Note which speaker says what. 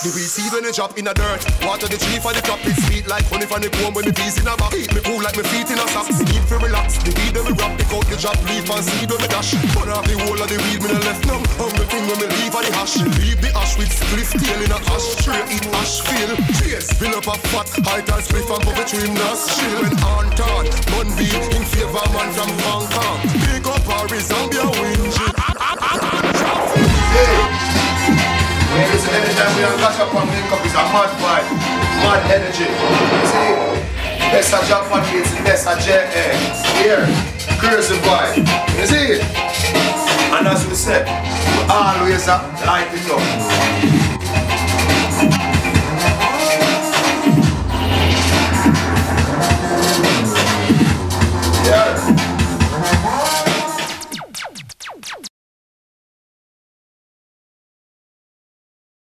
Speaker 1: The weed seed when it drop in the dirt. Water the tree for the crop. It's sweet like honey from the comb when the peas in a back. Me cool like me feet in a socks. Need to relax. The weed when me rock. Pick out the drop leaf and seed when me dash. Burn off the whole of the weed me no left none. Hungry thing when me leave for the hash. Leave the ash with spliff tail in a ash tray. Eat ash fill. Cheers. Fill up a fat high tide spliff and puff it to him nostril. When on turn, bun beat in favor man from Hong Kong. Pick up Paris Zambia winch.
Speaker 2: Yeah, listen, anytime we have Gachapan link up is a mad vibe, mad energy. You see, best of Japan it's the best of JA. Here, crazy vibe. You see? And as we said, we always light it up.